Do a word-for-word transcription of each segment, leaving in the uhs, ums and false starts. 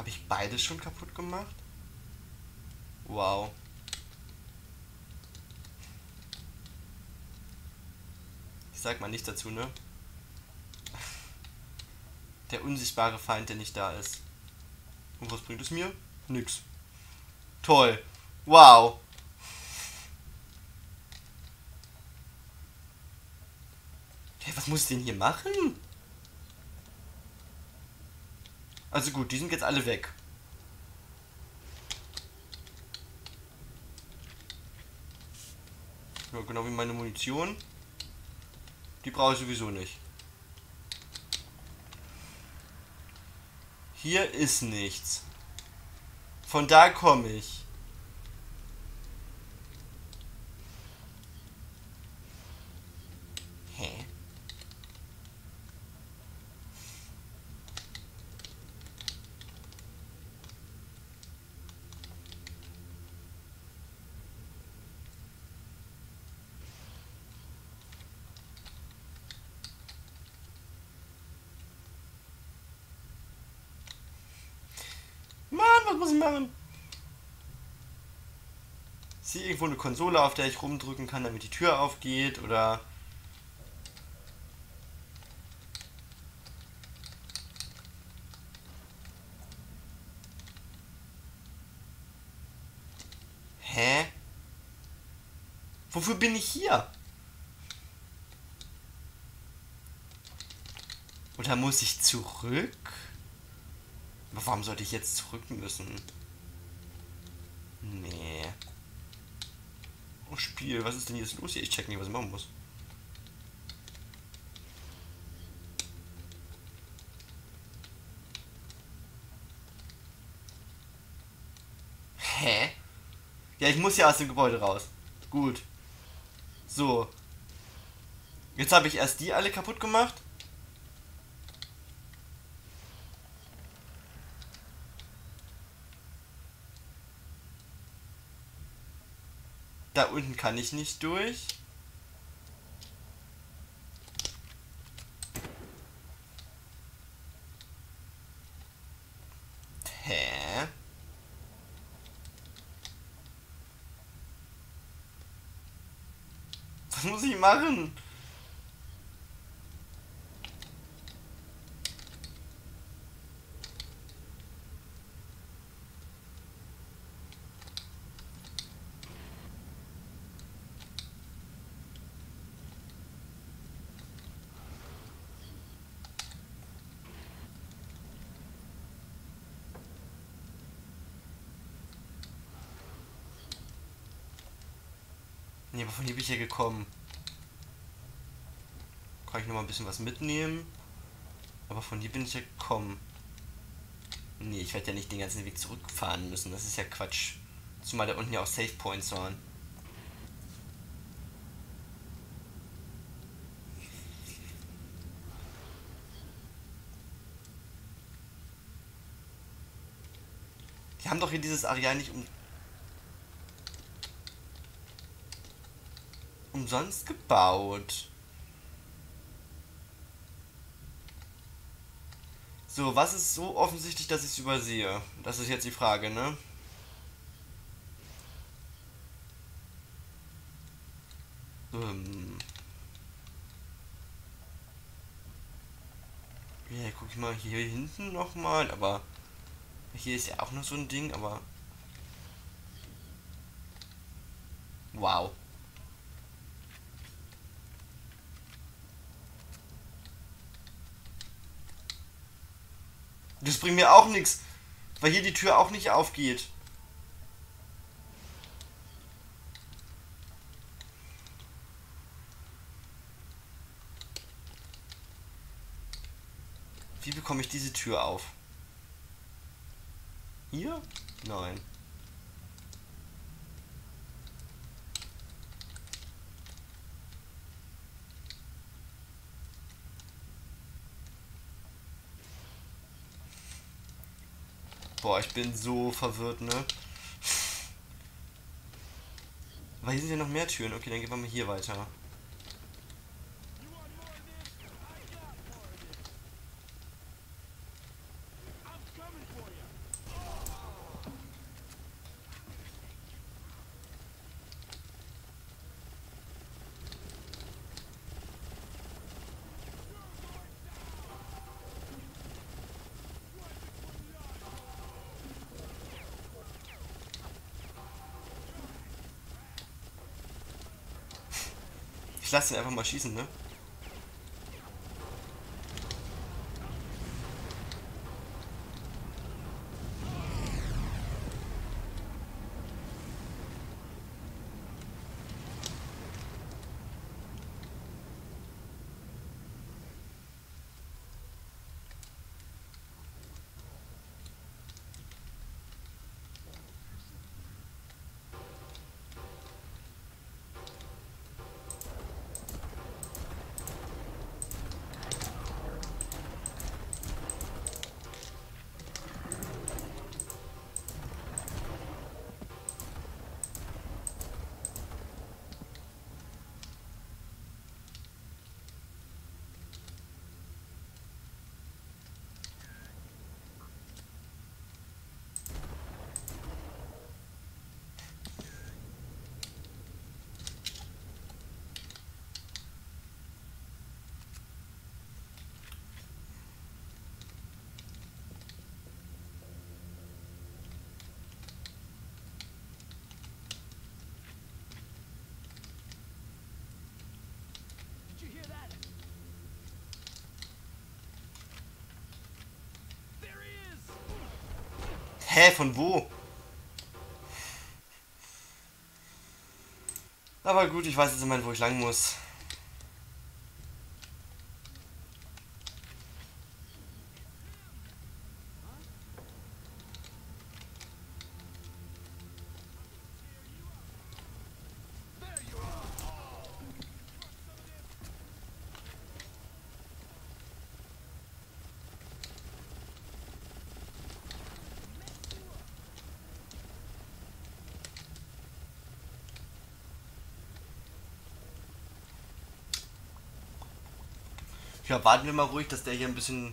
Habe ich beides schon kaputt gemacht? Wow. Ich sag mal nichts dazu, ne? Der unsichtbare Feind, der nicht da ist. Und was bringt es mir? Nix. Toll. Wow. Hey, was muss ich denn hier machen? Also gut, die sind jetzt alle weg. Ja, genau wie meine Munition. Die brauche ich sowieso nicht. Hier ist nichts. Von da komme ich. Hä? Mann, was muss ich machen? Ist hier irgendwo eine Konsole, auf der ich rumdrücken kann, damit die Tür aufgeht? Oder... Hä? Wofür bin ich hier? Oder muss ich zurück? Aber warum sollte ich jetzt zurück müssen? Nee. Oh Spiel, was ist denn jetzt los hier? Ich check nicht, was ich machen muss. Hä? Ja, ich muss ja aus dem Gebäude raus. Gut. So. Jetzt habe ich erst die alle kaputt gemacht. Da unten kann ich nicht durch. Hä? Was muss ich machen? Nee, wovon hier bin ich hier gekommen? Kann ich noch mal ein bisschen was mitnehmen? Aber von hier bin ich ja gekommen. Nee, ich werde ja nicht den ganzen Weg zurückfahren müssen. Das ist ja Quatsch. Zumal da unten ja auch Save Points waren. Die haben doch hier dieses Areal nicht um umsonst gebaut. So, was ist so offensichtlich, dass ich es übersehe? Das ist jetzt die Frage, ne? Ähm. Ja, guck ich mal hier hinten nochmal, aber hier ist ja auch noch so ein Ding, aber... Wow. Das bringt mir auch nichts, weil hier die Tür auch nicht aufgeht. Wie bekomme ich diese Tür auf? Hier? Nein. Boah, ich bin so verwirrt, ne? Weil hier sind ja noch mehr Türen. Okay, dann gehen wir mal hier weiter. Ich lasse ihn einfach mal schießen, ne? Hä, von wo? Aber gut, ich weiß jetzt immerhin, wo ich lang muss. Ja, warten wir mal ruhig, dass der hier ein bisschen...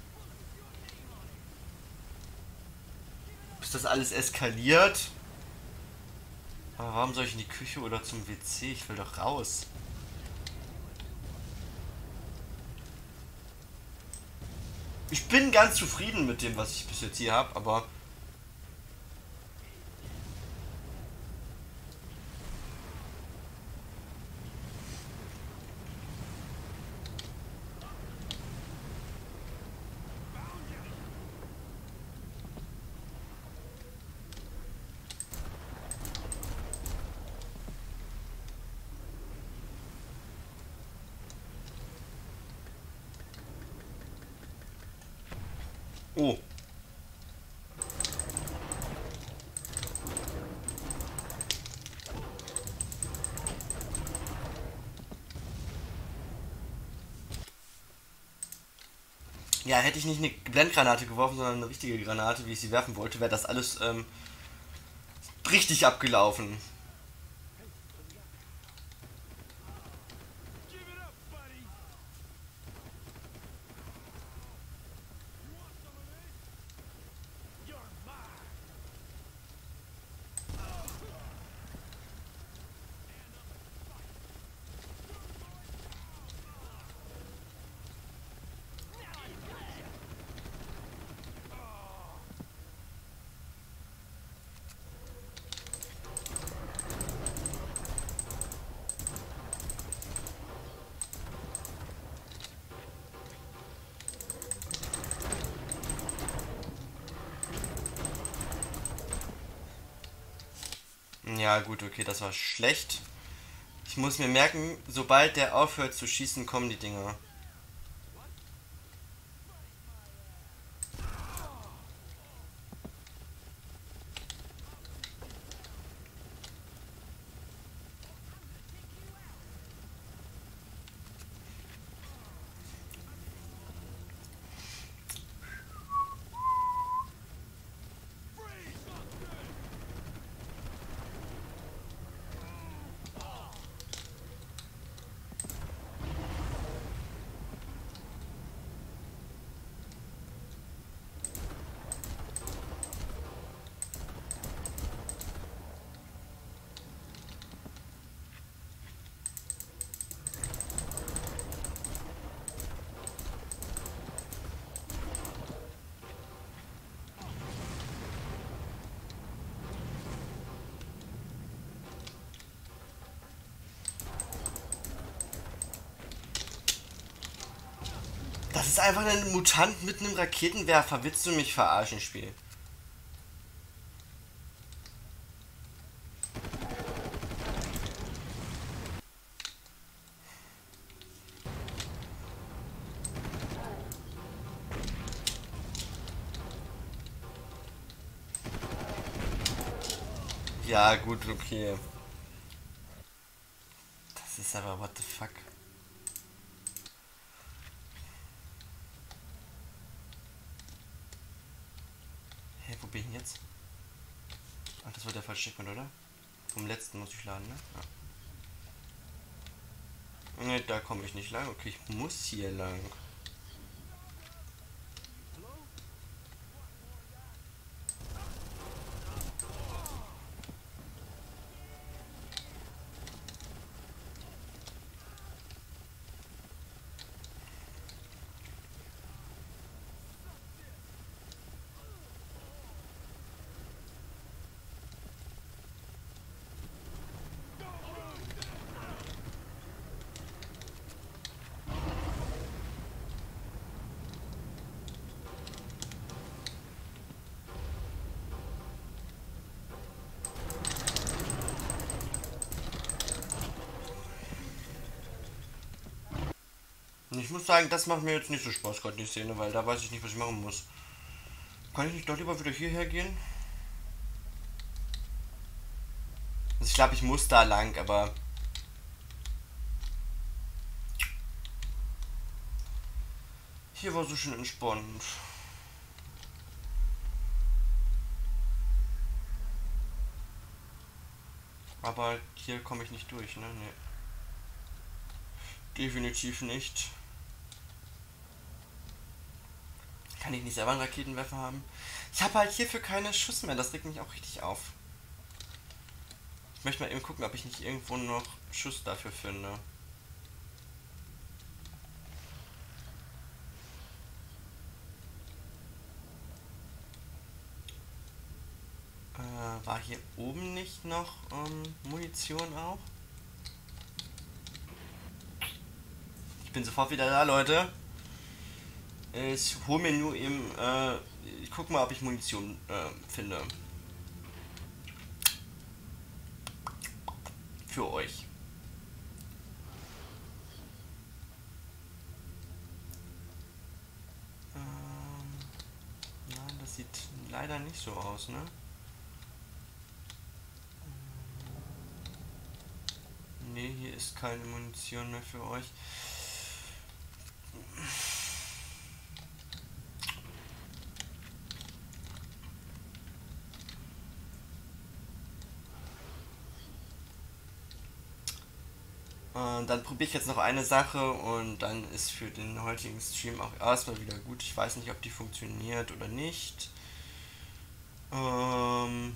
bis das alles eskaliert. Aber warum soll ich in die Küche oder zum W C? Ich will doch raus. Ich bin ganz zufrieden mit dem, was ich bis jetzt hier habe, aber... Oh. Ja, hätte ich nicht eine Blendgranate geworfen, sondern eine richtige Granate, wie ich sie werfen wollte, wäre das alles ähm, richtig abgelaufen. Ja, gut, okay, das war schlecht. Ich muss mir merken, sobald der aufhört zu schießen, kommen die Dinger. Das ist einfach ein Mutant mit einem Raketenwerfer. Willst du mich verarschen, Spiel? Ja, gut, okay. Das ist aber what the fuck. Hä, wo bin ich denn jetzt? Ach, das wird der falsche Checkpoint, oder? Vom letzten muss ich laden, ne? Ja. Ne, da komme ich nicht lang. Okay, ich muss hier lang. Ich muss sagen, das macht mir jetzt nicht so Spaß, gerade die Szene, weil da weiß ich nicht, was ich machen muss. Kann ich nicht doch lieber wieder hierher gehen? Also ich glaube, ich muss da lang, aber... Hier war so schön entspannt. Aber hier komme ich nicht durch, ne? Nee. Definitiv nicht. Kann ich nicht selber einen Raketenwerfer haben? Ich habe halt hierfür keine Schuss mehr, das regt mich auch richtig auf. Ich möchte mal eben gucken, ob ich nicht irgendwo noch Schuss dafür finde. Äh, war hier oben nicht noch ähm, Munition auch? Ich bin sofort wieder da, Leute. Ich hole mir nur eben, äh, ich guck mal, ob ich Munition äh, finde. Für euch. Ähm, nein, das sieht leider nicht so aus, ne? Ne, hier ist keine Munition mehr für euch. Und dann probiere ich jetzt noch eine Sache und dann ist für den heutigen Stream auch erstmal wieder gut. Ich weiß nicht, ob die funktioniert oder nicht. Ähm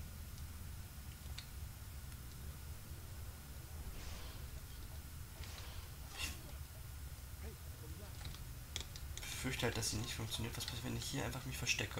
ich befürchte halt, dass sie nicht funktioniert. Was passiert, wenn ich hier einfach mich verstecke?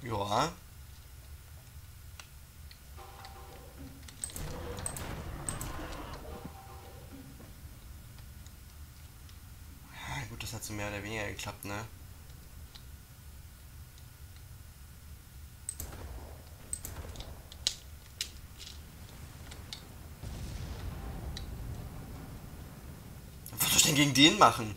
Ja. Ja, gut, das hat so mehr oder weniger geklappt, ne? Was soll ich denn gegen den machen?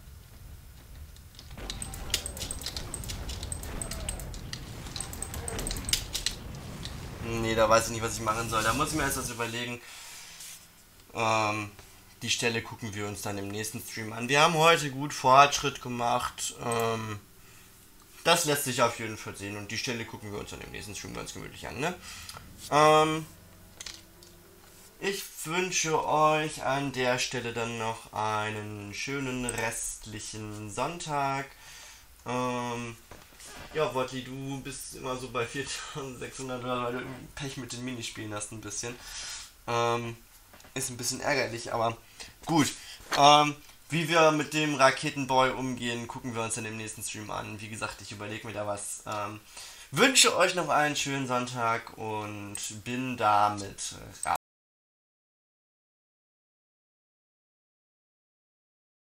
Nee, da weiß ich nicht, was ich machen soll. Da muss ich mir erst was überlegen. Ähm, die Stelle gucken wir uns dann im nächsten Stream an. Wir haben heute gut Fortschritt gemacht. Ähm, das lässt sich auf jeden Fall sehen. Und die Stelle gucken wir uns dann im nächsten Stream ganz gemütlich an, ne? Ähm, ich wünsche euch an der Stelle dann noch einen schönen restlichen Sonntag. Ähm, ja, Wotti, du bist immer so bei viertausendsechshundert, weil du Pech mit den Minispielen hast ein bisschen. Ähm, ist ein bisschen ärgerlich, aber gut. Ähm, wie wir mit dem Raketenboy umgehen, gucken wir uns dann im nächsten Stream an. Wie gesagt, ich überlege mir da was. Ähm, wünsche euch noch einen schönen Sonntag und bin damit raus.